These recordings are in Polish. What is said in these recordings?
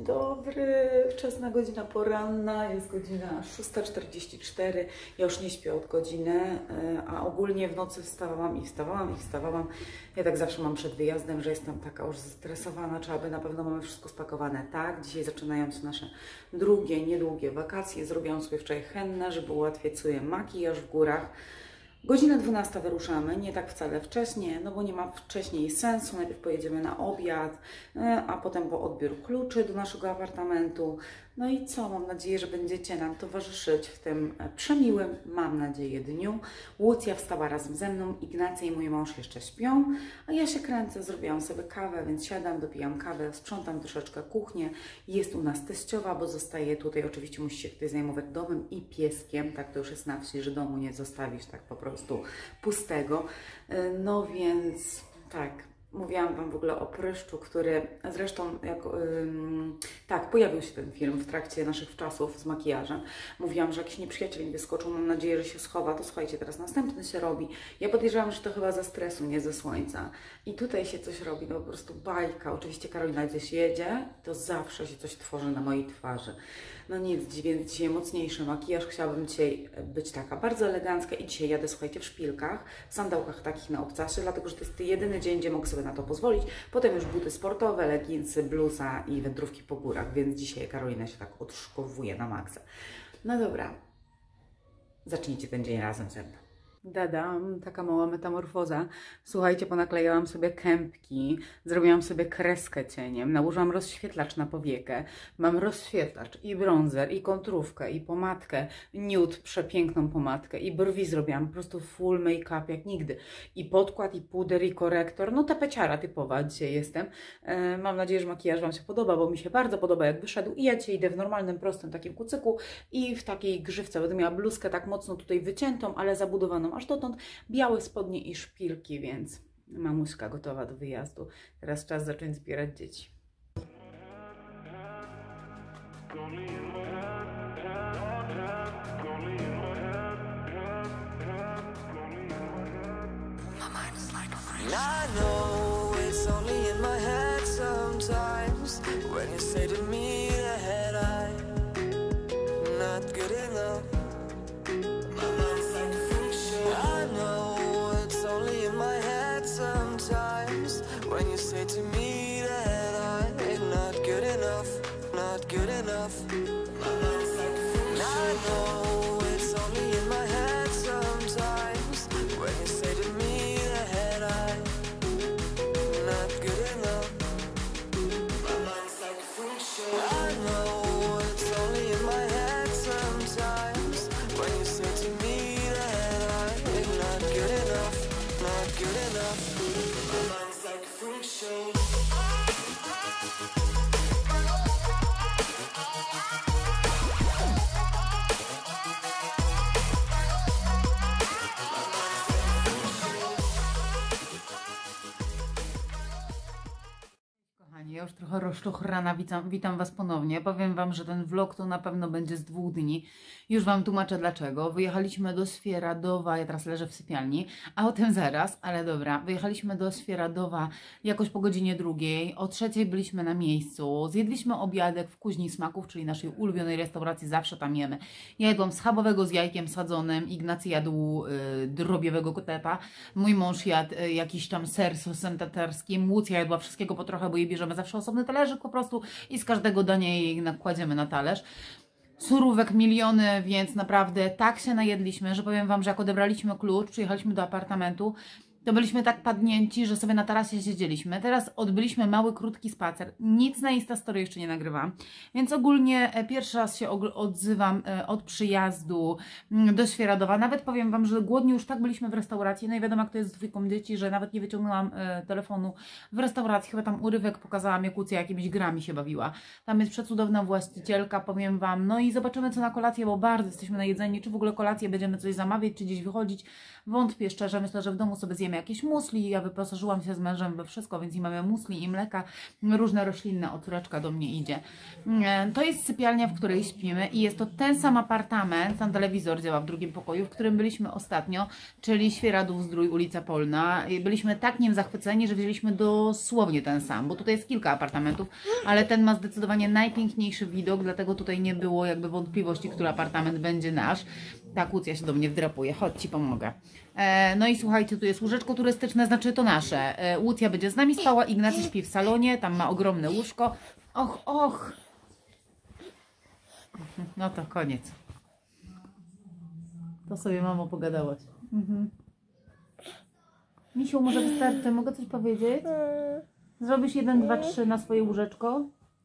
dobry, wczesna godzina poranna, jest godzina 6:44, ja już nie śpię od godziny, a ogólnie w nocy wstawałam. Ja tak zawsze mam przed wyjazdem, że jestem taka już zestresowana, trzeba by na pewno mamy wszystko spakowane, tak? Dzisiaj zaczynają się nasze drugie, niedługie wakacje, zrobiłam sobie wczoraj hennę, żeby ułatwiać sobie makijaż w górach. Godzina 12 wyruszamy, nie tak wcale wcześnie, no bo nie ma wcześniej sensu. Najpierw pojedziemy na obiad, a potem po odbiór kluczy do naszego apartamentu. No i co? Mam nadzieję, że będziecie nam towarzyszyć w tym przemiłym, mam nadzieję, dniu. Łucja wstała razem ze mną, Ignacy i mój mąż jeszcze śpią, a ja się kręcę, zrobiłam sobie kawę, więc siadam, dopijam kawę, sprzątam troszeczkę kuchnię. Jest u nas teściowa, bo zostaje tutaj, oczywiście musi się ktoś zajmować domem i pieskiem, tak to już jest na wsi, że domu nie zostawisz tak po prostu pustego. No więc tak. Mówiłam Wam w ogóle o pryszczu, który zresztą, tak, pojawił się ten film w trakcie naszych czasów z makijażem. Mówiłam, że jakiś nieprzyjaciel mi wyskoczył, mam nadzieję, że się schowa. To słuchajcie, teraz następny się robi. Ja podejrzewam, że to chyba ze stresu, nie ze słońca. I tutaj się coś robi, no po prostu bajka. Oczywiście Karolina gdzieś jedzie, to zawsze się coś tworzy na mojej twarzy. No nic, więc dzisiaj mocniejszy makijaż. Chciałabym dzisiaj być taka bardzo elegancka i dzisiaj jadę, słuchajcie, w szpilkach, w sandałkach takich na obcasie, dlatego że to jest jedyny dzień, gdzie mogę sobie na to pozwolić. Potem już buty sportowe, leginsy, bluza i wędrówki po górach, więc dzisiaj Karolina się tak odszkowuje na maksa. No dobra, zacznijcie ten dzień razem ze mną. Dadam, taka mała metamorfoza. Słuchajcie, ponaklejałam sobie kępki, zrobiłam sobie kreskę cieniem, nałożyłam rozświetlacz na powiekę. Mam rozświetlacz i bronzer, i kontrówkę, i pomadkę, nude, przepiękną pomadkę, i brwi zrobiłam, po prostu full make-up jak nigdy. I podkład, i puder, i korektor, no tapeciara typowa dzisiaj jestem. Mam nadzieję, że makijaż Wam się podoba, bo mi się bardzo podoba jak wyszedł. I ja dzisiaj idę w normalnym, prostym takim kucyku i w takiej grzywce. Będę miała bluzkę tak mocno tutaj wyciętą, ale zabudowaną aż dotąd, białe spodnie i szpilki, więc mamuśka gotowa do wyjazdu. Teraz czas zacząć zbierać dzieci. When you say to me that I'm not good enough, and I know it's only in my head sometimes. When you say to me that I'm not good enough, my mind's like a freak show. I know it's only in my head sometimes. When you say to me that I'm not good enough, my mind's like a freak show. Ja już trochę rozczochrana, witam Was ponownie. Powiem Wam, że ten vlog to na pewno będzie z 2 dni. Już Wam tłumaczę dlaczego. Wyjechaliśmy do Swieradowa, ja teraz leżę w sypialni, a o tym zaraz, ale dobra. Wyjechaliśmy do Swieradowa jakoś po godzinie 2. O 3 byliśmy na miejscu. Zjedliśmy obiadek w Kuźni Smaków, czyli naszej ulubionej restauracji, zawsze tam jemy. Ja jadłam schabowego z jajkiem sadzonym, Ignacy jadł drobiowego kotlepa, mój mąż jadł jakiś tam ser z sosem tatarskim, Łucja jadła wszystkiego po trochę, bo jej bierzemy zawsze osobny talerzyk po prostu i z każdego dania jej nakładziemy na talerz. Surówek miliony, więc naprawdę tak się najedliśmy, że powiem Wam, że jak odebraliśmy klucz, przyjechaliśmy do apartamentu, to byliśmy tak padnięci, że sobie na tarasie siedzieliśmy. Teraz odbyliśmy mały, krótki spacer. Nic na Instastory jeszcze nie nagrywam. Więc ogólnie pierwszy raz się odzywam od przyjazdu do Świeradowa. Nawet powiem Wam, że głodni już tak byliśmy w restauracji. No i wiadomo, jak to jest z 2 dzieci, że nawet nie wyciągnęłam telefonu w restauracji. Chyba tam urywek pokazałam, jak Łucja jakimiś grami się bawiła. Tam jest przecudowna właścicielka, powiem Wam. No i zobaczymy, co na kolację, bo bardzo jesteśmy najedzeni. Czy w ogóle kolację będziemy coś zamawiać, czy gdzieś wychodzić. Wątpię szczerze. Myślę, że w domu sobie zjemy zjemy jakieś musli. Ja wyposażyłam się z mężem we wszystko, więc i mamy musli, i mleka, różne roślinne, o córeczka do mnie idzie. To jest sypialnia, w której śpimy i jest to ten sam apartament, tam telewizor działa w drugim pokoju, w którym byliśmy ostatnio, czyli Świeradów-Zdrój, ulica Polna. Byliśmy tak nim zachwyceni, że wzięliśmy dosłownie ten sam, bo tutaj jest kilka apartamentów, ale ten ma zdecydowanie najpiękniejszy widok, dlatego tutaj nie było jakby wątpliwości, który apartament będzie nasz. Tak, Łucja się do mnie wdrapuje, chodź Ci pomogę. No i słuchajcie, tu jest łóżeczko turystyczne, znaczy to nasze. Łucja będzie z nami spała, Ignacy śpi w salonie, tam ma ogromne łóżko. Och. No to koniec. To sobie mamo pogadałaś. Misiu, może wystarczy, mogę coś powiedzieć? Zrobisz 1, 2, 3 na swoje łóżeczko?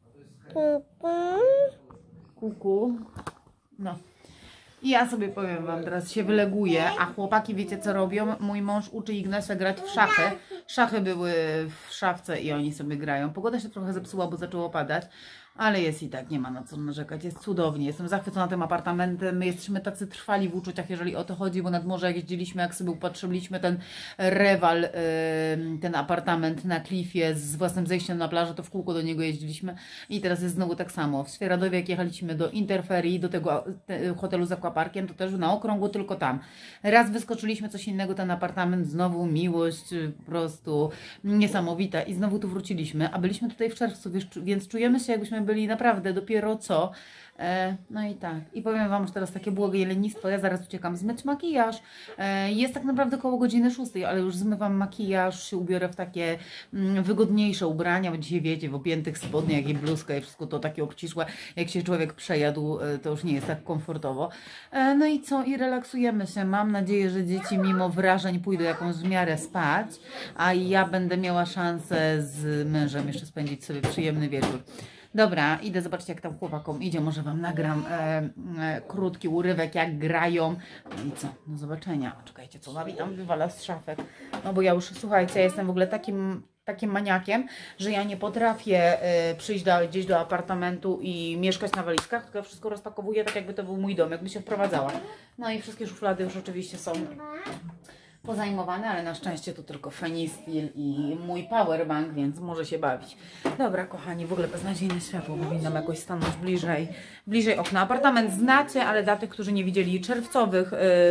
Kuku. No. I ja sobie powiem Wam, teraz się wyleguję, a chłopaki wiecie co robią? Mój mąż uczy Ignasia grać w szachy. Szachy były w szafce i oni sobie grają. Pogoda się trochę zepsuła, bo zaczęło padać. Ale jest i tak, nie ma na co narzekać, jest cudownie, jestem zachwycona tym apartamentem, my jesteśmy tacy trwali w uczuciach, jeżeli o to chodzi, bo nad morze jak jeździliśmy, jak sobie upatrzyliśmy ten rewal, ten apartament na klifie z własnym zejściem na plażę, to w kółko do niego jeździliśmy i teraz jest znowu tak samo. W Świeradowie jak jechaliśmy do Interferii, do tego hotelu z aquaparkiem, to też na okrągło, tylko tam. Raz wyskoczyliśmy, coś innego, ten apartament, znowu miłość, po prostu niesamowita i znowu tu wróciliśmy, a byliśmy tutaj w czerwcu, więc czujemy się jakbyśmy byli naprawdę dopiero co. No i tak. I powiem Wam, że teraz takie błogie lenistwo. Ja zaraz uciekam zmyć makijaż. Jest tak naprawdę koło godziny 6, ale już zmywam makijaż, się ubiorę w takie wygodniejsze ubrania, bo dzisiaj wiecie, w opiętych spodniach i bluzkę i wszystko to takie obcisłe. Jak się człowiek przejadł, to już nie jest tak komfortowo. No i co? I relaksujemy się. Mam nadzieję, że dzieci mimo wrażeń pójdą jakąś w miarę spać, a ja będę miała szansę z mężem jeszcze spędzić sobie przyjemny wieczór. Dobra, idę zobaczyć jak tam chłopakom idzie, może Wam nagram krótki urywek jak grają. No i co? Do zobaczenia. Czekajcie, co Mawi tam wywala z szafek. No bo ja już, słuchajcie, ja jestem w ogóle takim maniakiem, że ja nie potrafię przyjść gdzieś do apartamentu i mieszkać na walizkach, tylko wszystko rozpakowuję tak jakby to był mój dom, jakby się wprowadzała. No i wszystkie szuflady już oczywiście są pozajmowane, ale na szczęście to tylko Fenistil i mój powerbank, więc może się bawić. Dobra, kochani, w ogóle beznadziejne światło, powinnam jakoś stanąć bliżej okna. Apartament znacie, ale dla tych, którzy nie widzieli czerwcowych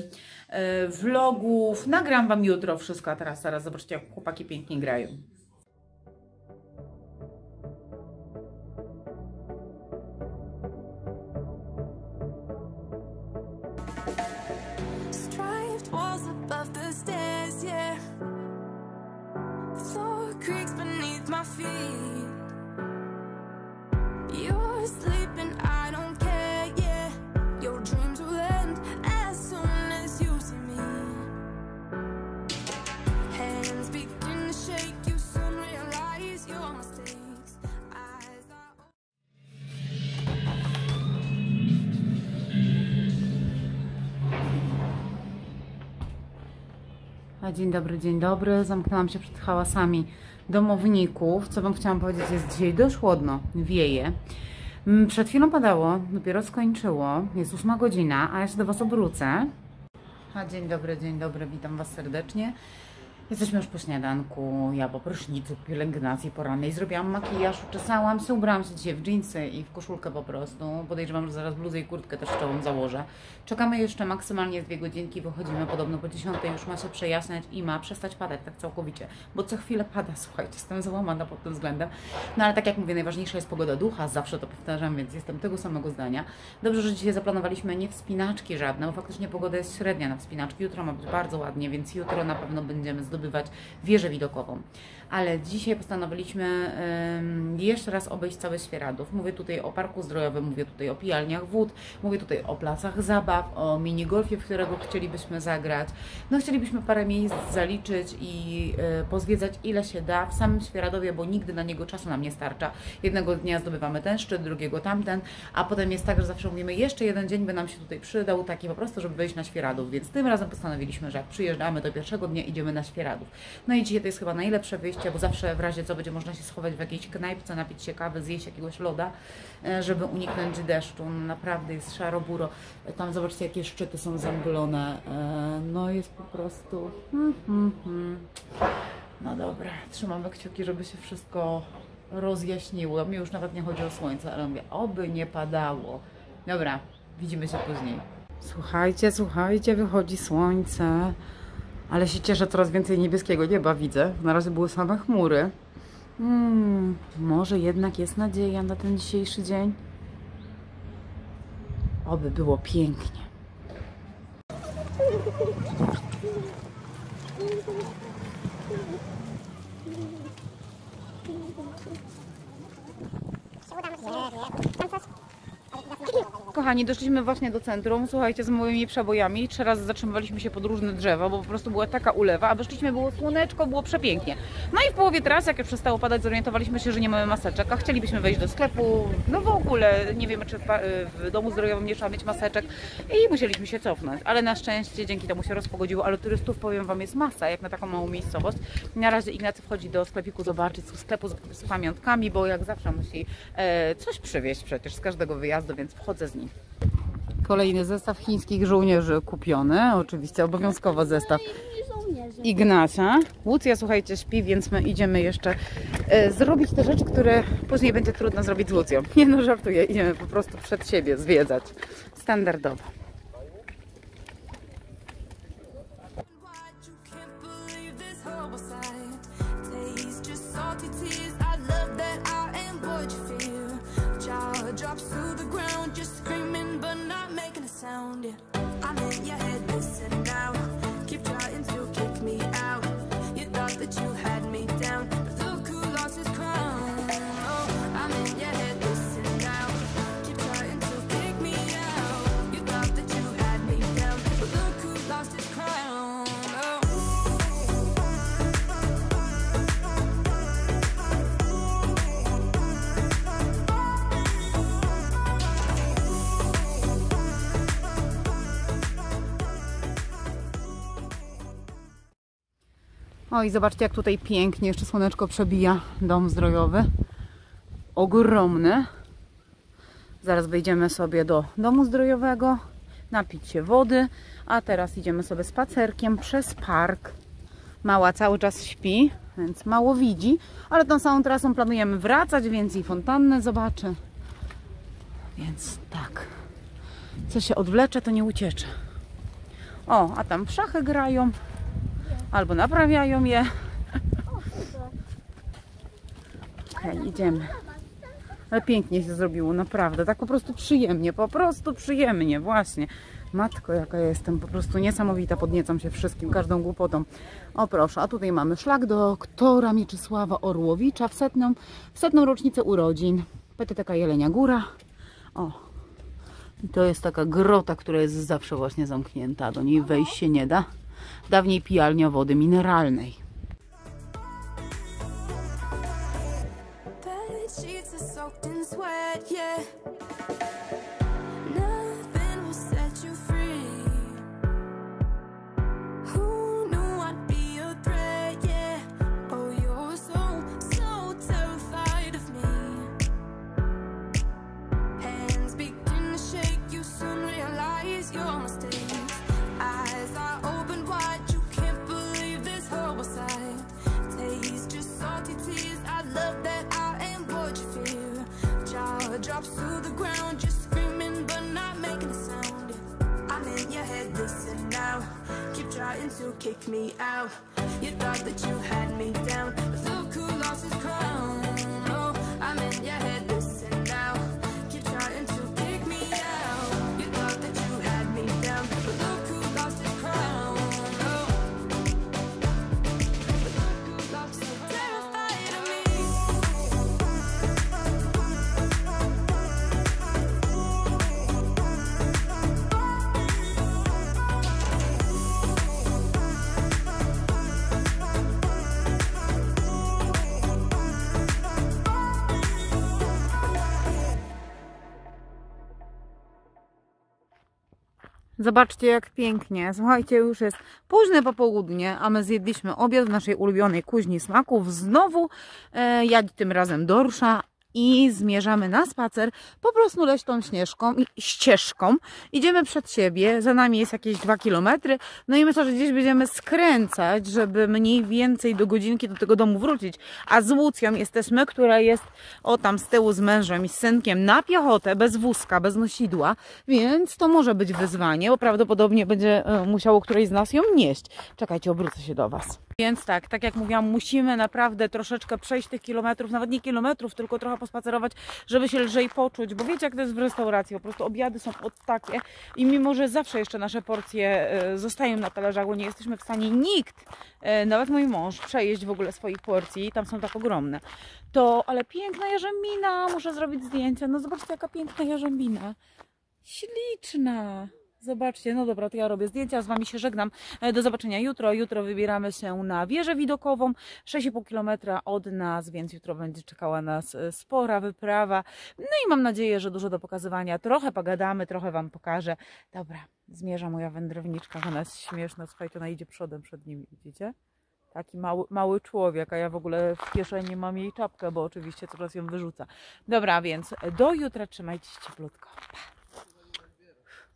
vlogów, nagram Wam jutro wszystko, a teraz zobaczcie, jak chłopaki pięknie grają. My feet, you're sleeping, I don't care, yeah. Your dreams will end as soon as you see me. Hands begin to shake, you soon realize your mistakes. Eyes are... Dzień dobry. Zamknęłam się przed hałasami domowników. Co Wam chciałam powiedzieć, jest dzisiaj dość chłodno, wieje. Przed chwilą padało, dopiero skończyło, jest 8 godzina, a ja się do Was obrócę. Dzień dobry, witam Was serdecznie. Jesteśmy już po śniadanku, ja po prysznicu, pielęgnacji porannej, zrobiłam makijaż, uczesałam się, ubrałam się dzisiaj w dżinsy i w koszulkę po prostu. Podejrzewam, że zaraz bluzę i kurtkę też czołą założę. Czekamy jeszcze maksymalnie 2 godzinki, wychodzimy podobno po 10, już ma się przejaśniać i ma przestać padać tak całkowicie, bo co chwilę pada, słuchajcie, jestem załamana pod tym względem. No ale tak jak mówię, najważniejsza jest pogoda ducha, zawsze to powtarzam, więc jestem tego samego zdania. Dobrze, że dzisiaj zaplanowaliśmy nie wspinaczki żadne, bo faktycznie pogoda jest średnia na wspinaczki. Jutro ma być bardzo ładnie, więc jutro na pewno będziemy zdobywać wieżę widokową. Ale dzisiaj postanowiliśmy jeszcze raz obejść cały Świeradów. Mówię tutaj o parku zdrojowym, mówię tutaj o pijalniach wód, mówię tutaj o placach zabaw, o minigolfie, w którego chcielibyśmy zagrać. No chcielibyśmy parę miejsc zaliczyć i pozwiedzać ile się da w samym Świeradowie, bo nigdy na niego czasu nam nie starcza. Jednego dnia zdobywamy ten szczyt, drugiego tamten, a potem jest tak, że zawsze mówimy, jeszcze jeden dzień by nam się tutaj przydał, taki po prostu, żeby wejść na Świeradów. Więc tym razem postanowiliśmy, że jak przyjeżdżamy, to pierwszego dnia idziemy na Świeradów. radów. No i dzisiaj to jest chyba najlepsze wyjście, bo zawsze w razie co będzie można się schować w jakiejś knajpce, napić się kawy, zjeść jakiegoś loda, żeby uniknąć deszczu. No, naprawdę jest szaro-buro. Tam zobaczcie, jakie szczyty są zamglone. No jest po prostu... No dobra, trzymamy kciuki, żeby się wszystko rozjaśniło. Mi już nawet nie chodzi o słońce, ale mówię, oby nie padało. Dobra, widzimy się później. Słuchajcie, wychodzi słońce. Ale się cieszę, coraz więcej niebieskiego nieba widzę. Na razie były same chmury. Może jednak jest nadzieja na ten dzisiejszy dzień? Oby było pięknie. Kochani, doszliśmy właśnie do centrum, słuchajcie, z moimi przebojami. 3 razy zatrzymywaliśmy się pod różne drzewa, bo po prostu była taka ulewa, a wyszliśmy, było słoneczko, było przepięknie. No i w połowie trasy, jak już przestało padać, zorientowaliśmy się, że nie mamy maseczek, a chcielibyśmy wejść do sklepu. No w ogóle nie wiemy, czy w domu zdrojowym nie trzeba mieć maseczek i musieliśmy się cofnąć. Ale na szczęście dzięki temu się rozpogodziło, ale turystów, powiem wam, jest masa, jak na taką małą miejscowość. Na razie Ignacy wchodzi do sklepiku zobaczyć, sklepu z pamiątkami, bo jak zawsze musi coś przywieźć przecież z każdego wyjazdu, więc wchodzę z nim. Kolejny zestaw chińskich żołnierzy kupiony. Oczywiście obowiązkowo zestaw Ignacia. Łucja, słuchajcie, śpi, więc my idziemy jeszcze zrobić te rzeczy, które później będzie trudno zrobić z Łucją. Nie no, żartuję, idziemy po prostu przed siebie zwiedzać. Standardowo. O i zobaczcie, jak tutaj pięknie jeszcze słoneczko przebija dom zdrojowy. Ogromny. Zaraz wejdziemy sobie do domu zdrojowego, napić się wody, a teraz idziemy sobie spacerkiem przez park. Mała cały czas śpi, więc mało widzi, ale tą samą trasą planujemy wracać, więc i fontannę zobaczę. Więc tak, co się odwlecze, to nie uciecze. O, a tam w szachy grają. Albo naprawiają je. Okej, idziemy. Ale pięknie się zrobiło, naprawdę. Tak po prostu przyjemnie, właśnie. Matko, jaka ja jestem, po prostu niesamowita, podniecam się wszystkim, każdą głupotą. O proszę, a tutaj mamy szlak doktora Mieczysława Orłowicza w setną rocznicę urodzin. PTTK Jelenia Góra. O, i to jest taka grota, która jest zawsze właśnie zamknięta, do niej wejść się nie da. Dawniej pijalnia wody mineralnej. Drops to the ground, just screaming but not making a sound. I'm in your head, listen now. Keep trying to kick me out. You thought that you had me down, but look who lost his crown. Oh, I'm in your head, listen now. Keep trying to kick me out. You thought that you had me down, but look who lost his crown. Oh, but look who lost his crown. Terrified of me. Zobaczcie, jak pięknie. Słuchajcie, już jest późne popołudnie, a my zjedliśmy obiad w naszej ulubionej kuźni smaków. Znowu ja tym razem dorsza. I zmierzamy na spacer po prostu leśną ścieżką. Idziemy przed siebie, za nami jest jakieś 2 km. No i myślę, że gdzieś będziemy skręcać, żeby mniej więcej do godzinki do tego domu wrócić. A z Łucją jesteśmy, która jest tam z tyłu z mężem i z synkiem na piechotę, bez wózka, bez nosidła. Więc to może być wyzwanie, bo prawdopodobnie będzie musiało któreś z nas ją nieść. Czekajcie, obrócę się do Was. Więc tak jak mówiłam, musimy naprawdę troszeczkę przejść tych kilometrów, nawet nie kilometrów, tylko trochę pospacerować, żeby się lżej poczuć, bo wiecie, jak to jest w restauracji, po prostu obiady są takie i mimo, że zawsze jeszcze nasze porcje zostają na talerzach, bo nie jesteśmy w stanie nikt, nawet mój mąż, przejeść w ogóle swoich porcji, tam są tak ogromne, ale piękna jarzębina, muszę zrobić zdjęcie, no zobaczcie, jaka piękna jarzębina, śliczna. Zobaczcie, no dobra, to ja robię zdjęcia, z Wami się żegnam. Do zobaczenia jutro. Jutro wybieramy się na wieżę widokową, 6,5 km od nas, więc jutro będzie czekała nas spora wyprawa. No i mam nadzieję, że dużo do pokazywania. Trochę pogadamy, trochę Wam pokażę. Dobra, zmierza moja wędrowniczka, ona jest śmieszna. Słuchajcie, ona idzie przodem przed nimi, widzicie? Taki mały człowiek, a ja w ogóle w kieszeni mam jej czapkę, bo oczywiście coraz ją wyrzuca. Dobra, więc do jutra, trzymajcie się cieplutko. Pa!